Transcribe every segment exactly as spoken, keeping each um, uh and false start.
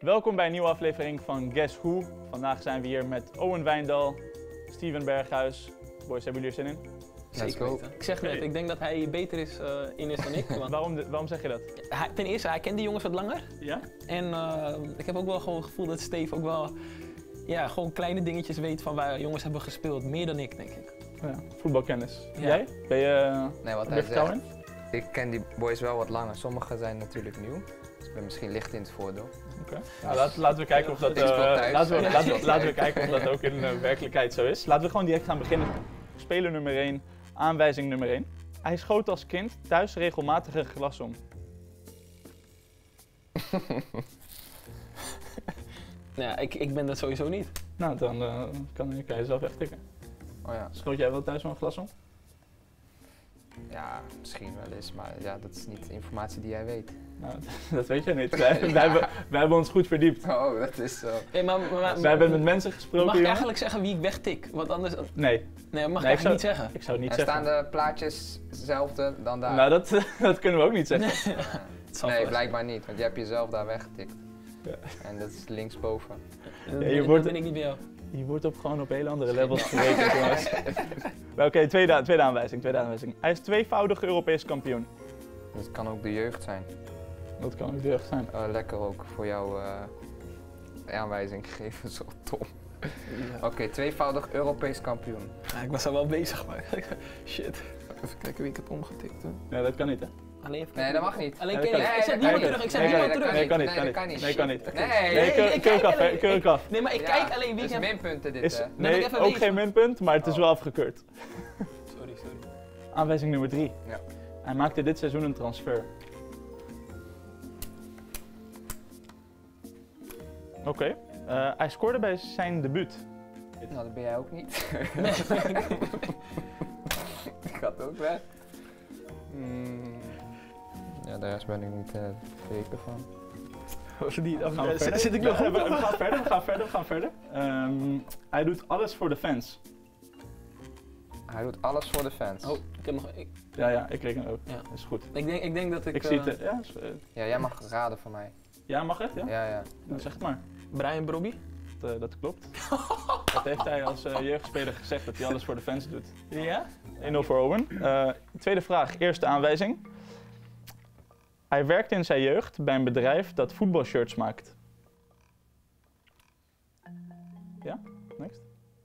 Welkom bij een nieuwe aflevering van Guess Who. Vandaag zijn we hier met Owen Wijndal, Steven Berghuis. Boys, hebben jullie er zin in? Zeker weten. Ik zeg net, ik denk dat hij beter is, uh, in is dan ik. Want waarom, de, waarom zeg je dat? hij, ten eerste, hij kent die jongens wat langer. Ja? En uh, ik heb ook wel gewoon het gevoel dat Steve ook wel ja, gewoon kleine dingetjes weet van waar jongens hebben gespeeld. Meer dan ik, denk ik. Ja, voetbalkennis. Ja. Jij? Ben je uh, Nee, wat hij zegt. Ik ken die boys wel wat langer. Sommigen zijn natuurlijk nieuw. Dus ik ben misschien licht in het voordeel. Oké. Nou, laten, laten we kijken of dat, uh, laten we, laten we, laten we kijken of dat ook in de werkelijkheid zo is. Laten we gewoon direct gaan beginnen. Speler nummer één, aanwijzing nummer één. Hij schoot als kind thuis regelmatig een glas om. Ja, ik, ik ben dat sowieso niet. Nou, dan uh, kan, kan je zelf echt tikken. Oh ja. Schoot jij wel thuis wel een glas om? Ja, misschien wel eens, maar ja, dat is niet informatie die jij weet. Nou, dat weet je niet. Wij, ja. wij, hebben, wij hebben ons goed verdiept. Oh, dat is zo. Hey, maar, maar, maar, wij hebben met mensen gesproken. Mag ik jongen? eigenlijk zeggen wie ik wegtik? Want anders... Nee. Nee, dat mag nee, ik, ik zou, niet zeggen. Ik zou het niet en zeggen. staan de plaatjes hetzelfde dan daar? Nou, dat, dat kunnen we ook niet zeggen. Nee, nee blijkbaar niet, want je hebt jezelf daar weggetikt. Ja. En dat is linksboven. Ja, je wordt, ben ik niet bij jou. Je wordt op gewoon op hele andere levels gerekend, jongens. Oké, okay, tweede, tweede aanwijzing, tweede aanwijzing. Hij is tweevoudig Europees kampioen. Dat kan ook de jeugd zijn. Dat kan ook de jeugd zijn. Uh, lekker ook voor jou uh, aanwijzing gegeven, zo Tom. Ja. Oké, okay, tweevoudig Europees kampioen. Ja, ik was al wel bezig, maar shit. Even kijken wie ik heb omgetikt. Hè. Nee, dat kan niet, hè? Alleen even nee, dat mag niet. Alleen nee, Kenny, ik zet niemand terug, ik zet niemand terug. Nee, kan niet, nee, kan niet. Nee, kan niet. Nee, nee, keurig af, hè, keurig af. Nee, maar ik ja, kijk alleen wie ik heb... Het is minpunten dit, is, hè? Nee, ook weten. Geen minpunt, maar het is oh. wel afgekeurd. Sorry, sorry. Aanwijzing nummer drie. Ja. Hij maakte dit seizoen een transfer. Oké. Okay. Uh, hij scoorde bij zijn debuut. Nou, dat ben jij ook niet. Ik ga het ook weg. Mm. Ja, de rest ben ik niet uh, zeker van. Die, dan gaan we verder. Zit ik nog we, we gaan verder, we gaan verder, we gaan verder. Um, hij doet alles voor de fans. Hij doet alles voor de fans. Oh, ik heb nog... Ik... Ja, ja, ik reken ook. Ja. Is goed. Ik denk, ik denk dat ik... Ik uh... zie het, ja, is, uh... ja, jij mag raden van mij. Ja, mag het? Ja, ja. ja. Nou, zeg het maar. Brian Brobby? Dat, uh, dat klopt. Dat heeft hij als uh, jeugdspeler gezegd, dat hij alles voor de fans doet. Ja? één nul voor Owen. Uh, tweede vraag, eerste aanwijzing. Hij werkte in zijn jeugd bij een bedrijf dat voetbalshirts maakt. Ja? Next?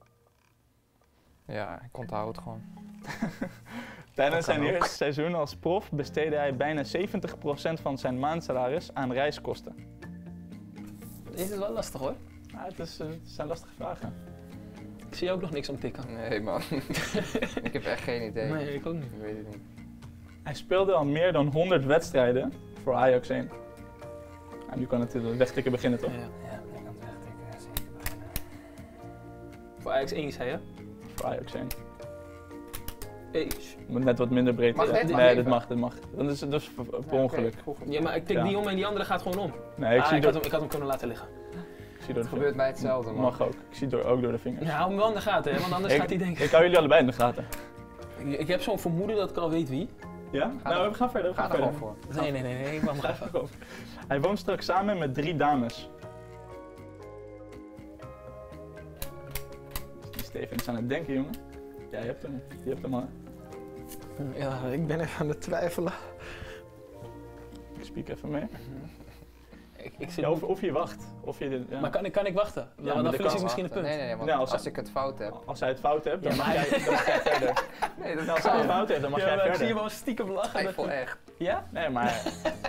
Ja, ik onthoud het gewoon. Tijdens zijn eerste seizoen als prof besteedde hij bijna zeventig procent van zijn maandsalaris aan reiskosten. Dit is wel lastig hoor. Ja, het, is, uh, het zijn lastige vragen. Ik zie ook nog niks om tikken. Nee man, ik heb echt geen idee. Nee, ik ook niet. Ik weet het niet. Hij speelde al meer dan honderd wedstrijden voor Ajax één. Nou, nu kan het wegtikken beginnen toch? Ja, ja ik kan het wegtikken, zeker beginnen. Voor Ajax één zei je? Voor Ajax één. Hey. Moet net wat minder breed. Mag dit? Nee, mag dit mag, dit mag. Dat is, dat is per ja, ongeluk. Okay. Ja, maar ik tik ja. die om en die andere gaat gewoon om. Nee, ik, ah, zie ik, door... had hem, ik had hem kunnen laten liggen. Ik zie door het gebeurt mij hetzelfde man. Mag ook. Ik zie door, ook door de vingers. Ja, hou hem wel in de gaten, hè, want anders ik, gaat hij denken... Ik hou jullie allebei in de gaten. Ik, ik heb zo'n vermoeden dat ik al weet wie. Ja? Ga nou, er, we gaan verder. We gaan ga verder. er gewoon voor. Nee, nee, nee, nee, ik wacht nog even. Over. Hij woont straks samen met drie dames. Die Steven is aan het denken, jongen. Ja, je hebt hem. Je hebt hem al. Ja, ik ben even aan het twijfelen. Ik spiek even mee. Ik, ik zit ja, of, of je wacht. Of je, ja. Maar kan ik, kan ik wachten? Ja, want dan verlies ik misschien een punt. Nee, nee, nee, want nou, als, als ik het fout heb... Als hij het fout hebt, dan, ja, mag, jij, dan mag jij verder. Nee, dat nou, als hij het fout hebt, dan mag ja, jij verder. Ik zie je wel stiekem lachen. Ik voel echt. Ja? Nee, maar...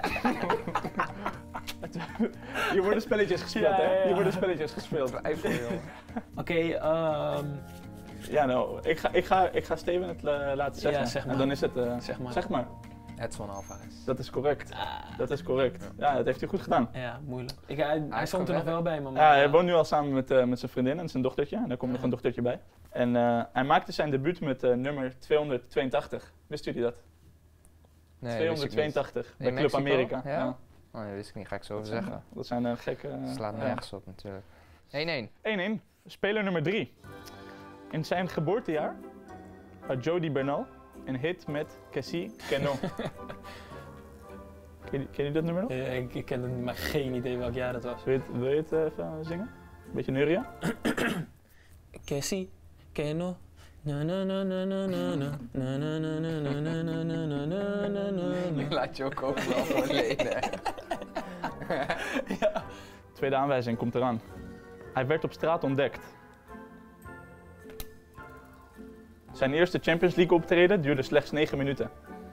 Hier worden spelletjes gespeeld, ja, hè? Ja, ja. Hier worden spelletjes gespeeld. Twijfel, joh. Oké, okay, um... Ja, nou, ik ga, ik ga, ik ga Steven het uh, laten zeggen. Ja, zeg maar. En dan is het... Uh, zeg maar. Zeg maar. Edson Alvarez. Dat is correct. Ah. Dat is correct. Ja, dat heeft hij goed gedaan. Ja, moeilijk. Ik, hij hij, hij stond er nog wel bij, maar... Ja, hij woont nu al samen met, uh, met zijn vriendin en zijn dochtertje. En daar komt ja. nog een dochtertje bij. En uh, hij maakte zijn debuut met uh, nummer tweehonderdtweeëntachtig. Wist jullie dat? Nee, tweehonderdtweeëntachtig bij Club Amerika. Ja? Ja. Oh, dat wist ik niet. Ga ik zo over zeggen. Dat zijn uh, gekke... Uh, dat slaat nergens ja. op natuurlijk. één-één. één-één. Speler nummer drie. In zijn geboortejaar had Jody Bernal een hit met Cassie Canon. Ken je, ken je dat nummer nog? Ja, ik, ik ken het, maar geen idee welk jaar dat was. Wil je het, wil je het uh, even zingen? Een beetje neurien? Que si, que no. Na na na na na na na na na na na na na na na na na na. Die laat je ook overal voor lenen. Ja. Tweede aanwijzing komt eraan. Hij werd op straat ontdekt. Zijn eerste Champions League optreden duurde slechts negen minuten.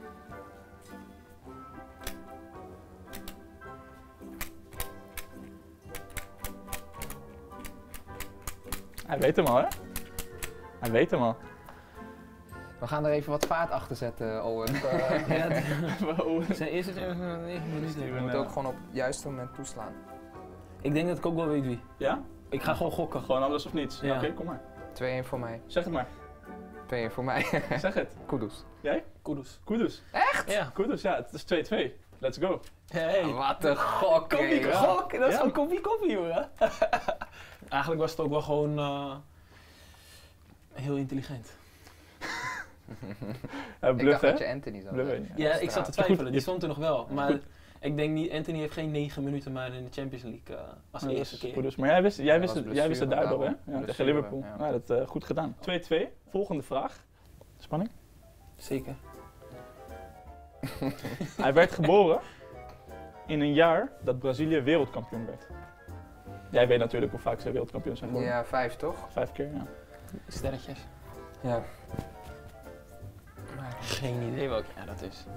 Hij weet hem al, hè? Hij weet hem al. We gaan er even wat vaart achter zetten, Owen. Uh, Ja, Wow. zijn eerste negen minuten. je moet ook gewoon op het juiste moment toeslaan. Ik denk dat ik ook wel weet wie. Ja? Ik ga gewoon gokken. Gewoon alles of niets? Ja. Oké, kom maar. twee-één voor mij. Zeg het maar. twee-één voor mij. Zeg het. Kudus. Jij? Kudus. Kudus. Echt? Ja. Kudus, ja. Het is twee-twee. Let's go. Hey. Wat een gok, Koppie, hè, gok. Dat is Ja. gewoon koppie, koppie, jongen. Eigenlijk was het ook wel gewoon uh, heel intelligent. Uh, Ik bluff, dacht hè? dat je Anthony zou Bluff, zeggen. Ja, ik zat te twijfelen. Goed. Die stond er nog wel. Maar Goed. ik denk niet, Anthony heeft geen negen minuten maar in de Champions League uh, als Ja, dat eerste is keer. Kudus. Maar jij wist, jij Ja, wist, was het, jij wist het blessure, daardoor, hè? daarom. Ja, tegen Blessure, Liverpool. ja. Ja, dat uh, goed gedaan. twee-twee. Volgende vraag. Spanning. Zeker. Hij werd geboren in een jaar dat Brazilië wereldkampioen werd. Jij weet natuurlijk hoe vaak ze wereldkampioen zijn geworden. Ja, vijf toch? Vijf keer, ja. Sterretjes. Ja. Geen idee welk jaar dat is.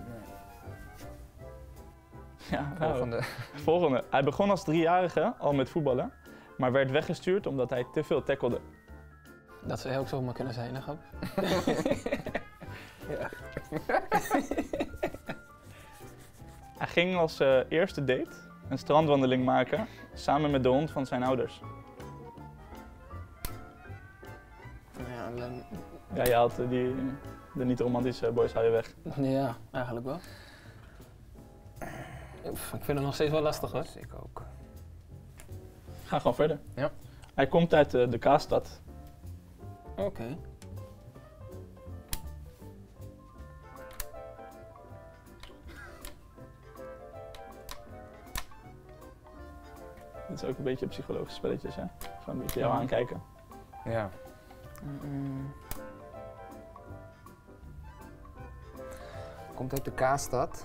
ja nou, Volgende. volgende. Hij begon als driejarige al met voetballen, maar werd weggestuurd omdat hij te veel tackelde. Dat zou ook zomaar kunnen zijn, hè, Gab? Ja. Hij ging als uh, eerste date een strandwandeling maken samen met de hond van zijn ouders. Ja, dan- Ja, je haalt uh, die, de niet-romantische boys haal je weg. ja, eigenlijk wel. Oef, ik vind het nog steeds wel lastig, hoor. Ik ook. Ga gewoon verder. Ja. Hij komt uit uh, de Kaasstad. Oké. Okay. Dit is ook een beetje psychologische spelletjes, hè? Gewoon een beetje jou aankijken. Ja. Mm-mm. Komt uit de Kaasstad.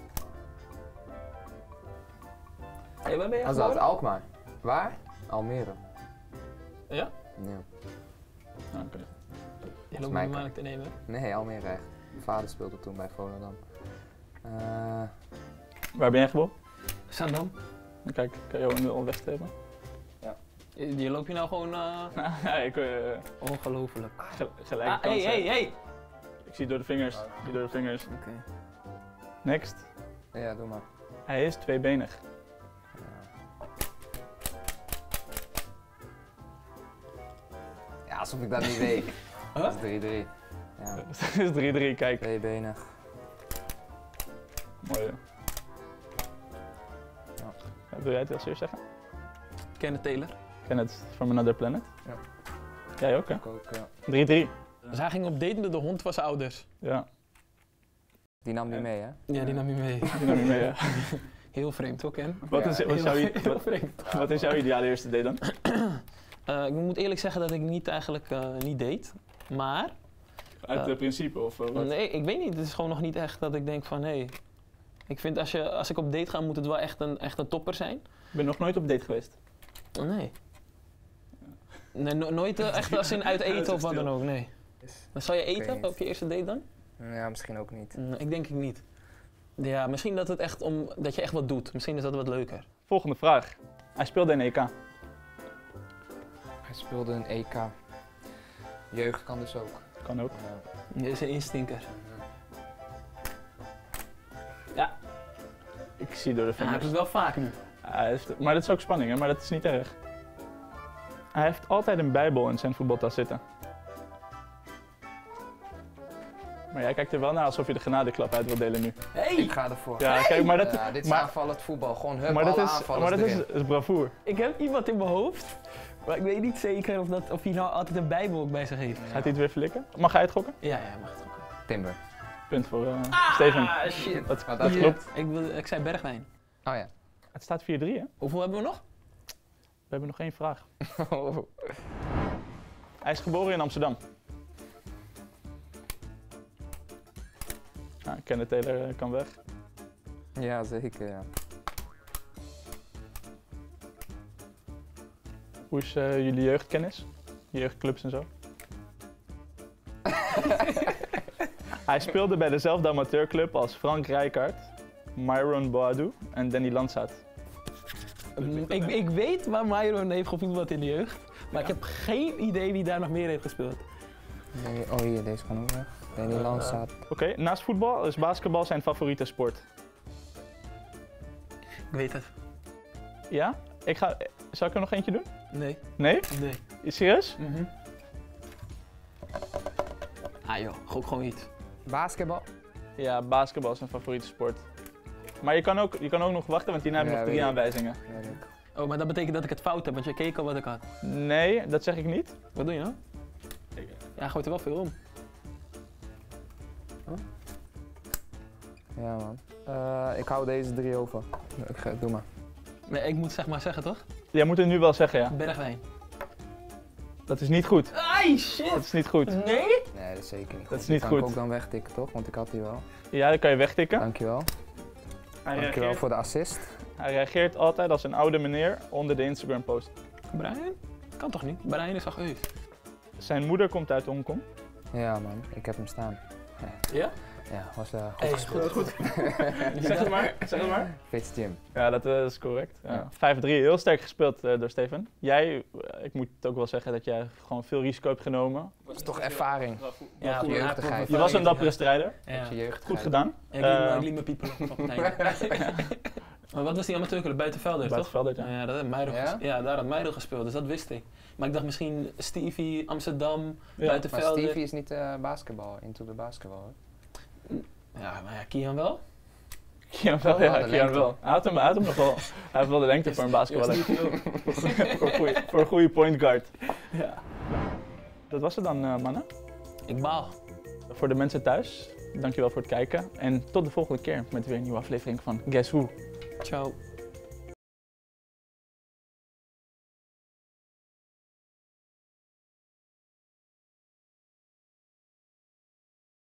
Hey, waar ben je Hij is uit geboren? Alkmaar. Waar? Almere. Ja? Ja. Ah, oké. Je loopt mij me makkelijk te nemen. Nee, Almere echt. Mijn vader speelde toen bij Volendam. Uh, Waar ben jij geboren? Zandam. Kijk, kan je jou al wegstrepen? Je loopt je nou gewoon... Uh... ja, ik uh, Ongelooflijk. ge gelijk. Ah, hey, hey, hey! Ik zie door de vingers. Ik zie door de vingers. Oké. Okay. Next. ja, doe maar. Hij is tweebenig. Ja, alsof ik dat niet weet. Huh? Dat is drie-drie. Ja. Het is drie-drie, kijk. Tweebenig. Mooi. Ja. Ja. Wil jij het als eerst zeggen? Kenneth Taylor. Kenneth from Another Planet. Ja. Jij ook, hè? Ik ook, ja. drie-drie. Dus hij ging op date met de hond van zijn ouders. Ja, Die nam die mee, hè? Ja, die nam je mee. die nam je mee, ja. Heel vreemd, hoor, Ken. Wat is, Ja, wat is jouw, heel, i- heel wat, vreemd. wat is jouw ideale eerste date dan? Uh, ik moet eerlijk zeggen dat ik niet eigenlijk uh, niet date. Maar, Uit Ja. uh, principe of uh, wat? nee, ik weet niet. Het is gewoon nog niet echt dat ik denk van, hé. Hey, ik vind als, je, als ik op date ga, moet het wel echt een, echt een topper zijn. Ik ben nog nooit op date geweest. Nee. Nee, no- nooit uh, echt als in uit Ja, dat eten is of wat stil. dan ook, nee. Dan zou je Ik weet eten niet. op je eerste date dan? Ja, misschien ook niet. Nee, ik denk ik niet. Ja, misschien dat het echt om, dat je echt wat doet. Misschien is dat wat leuker. Volgende vraag. Hij speelde in E K. Hij speelde een E K. Jeugd kan dus ook. Kan ook. Ja. Je is een instinker. Ik zie door de Ja, hij vingers. doet het wel vaak nu. Hij heeft, maar dat is ook spanning, hè? Maar dat is niet erg. Hij heeft altijd een bijbel in zijn voetbaltas zitten. Maar jij kijkt er wel naar alsof je de genadeklap uit wil delen nu. Hey, Ik ga ervoor. Ja, kijk, maar dat, Ja, dit is maar- aanvallend voetbal. Gewoon hup, maar dat alle is, aanvallers maar dat is, erin. is bravoer. ik heb iemand in mijn hoofd, maar ik weet niet zeker of, dat, of hij nou altijd een bijbel ook bij zich heeft. Gaat hij het weer flikken? Mag hij het gokken? Ja, ja, mag het ook. Timber. Punt voor uh, Steven. Ah, shit. Dat, Wat dat dat klopt. Ik, wil, ik zei Bergwijn. Oh ja. Het staat vier drie, hè? Hoeveel hebben we nog? We hebben nog één vraag. Hij is geboren in Amsterdam. Ah, Kenneth Taylor kan weg. Ja, zeker, ja. Hoe is uh, jullie jeugdkennis? Jeugdclubs en zo? Hij speelde bij dezelfde amateurclub als Frank Rijkaard, Myron Boadou en Danny Landzaat. Ik, ik weet waar Myron heeft gevoetbald in de jeugd, maar ja. ik heb geen idee wie daar nog meer heeft gespeeld. Nee, oh hier, deze kan ook weg. Danny uh, Landzaat. Oké, okay, naast voetbal is basketbal zijn favoriete sport. Ik weet het. Ja? Ik ga, zal ik er nog eentje doen? Nee. Nee? Nee. Serieus? Mm-hmm. Ah joh, gok gewoon iets. Basketbal? Ja, basketbal is zijn favoriete sport. Maar je kan ook, je kan ook nog wachten, want hierna hebben we ja, nog drie ik. aanwijzingen. Ja, oh, maar dat betekent dat ik het fout heb, want je keek al wat ik had. Nee, dat zeg ik niet. Wat doe je nou? Ja, gooit er wel veel om. Huh? Ja man. Uh, ik hou deze drie over. Ik ga, doe maar. Nee, ik moet zeg maar zeggen toch? Jij moet het nu wel zeggen, ja. Bergwijn. Dat is niet goed. Ai, shit! Dat is niet goed. Nee? Nee, dat is zeker niet goed. Dat is niet die goed. kan ik ook dan wegtikken toch? Want ik had die wel. Ja, dat kan je wegtikken. Dankjewel. Hij Dankjewel reageert, voor de assist. hij reageert altijd als een oude meneer onder de Instagram post. Brian? Kan toch niet? Brian is al geweest. Zijn moeder komt uit Hongkong. Ja man, ik heb hem staan. Ja? Ja, was uh, goed Hey, gespeeld. goed. Zeg het maar, zeg het maar. Fits Jim. Ja, dat uh, is correct. Ja. Ja. vijf drie, heel sterk gespeeld uh, door Steven. Jij, uh, ik moet het ook wel zeggen dat jij gewoon veel risico hebt genomen. Dat is toch ervaring. Ja, goede jeugdigheid. Je was een dappere strijder. Ja. Dat je jeugd Goed gedaan. Ja, ik liet me- Uh, ik liet me piepelen op het einde. Maar wat was die amateurclub? Buitenvelder, toch? Buitenvelder, ja. Ja, dat had Meidel Ja? ges- ja, daar had Meidel gespeeld, dus dat wist ik. Maar ik dacht misschien Stevie, Amsterdam, Ja. Maar Buitenvelder. Stevie is niet uh, basketbal, into the basketbal. Hè? Ja, maar ja, Kian wel. Kian wel, Oh, ja, de Kian lengte. wel. Hij had hem, hij had hem nog wel. Hij heeft wel de lengte voor een basketballer. Stevie ook. voor, een goeie, voor een goede point guard. Ja. Dat was het dan, uh, mannen. Ik baal. Voor de mensen thuis, dankjewel voor het kijken. En tot de volgende keer met weer een nieuwe aflevering van Guess Who. Ciao.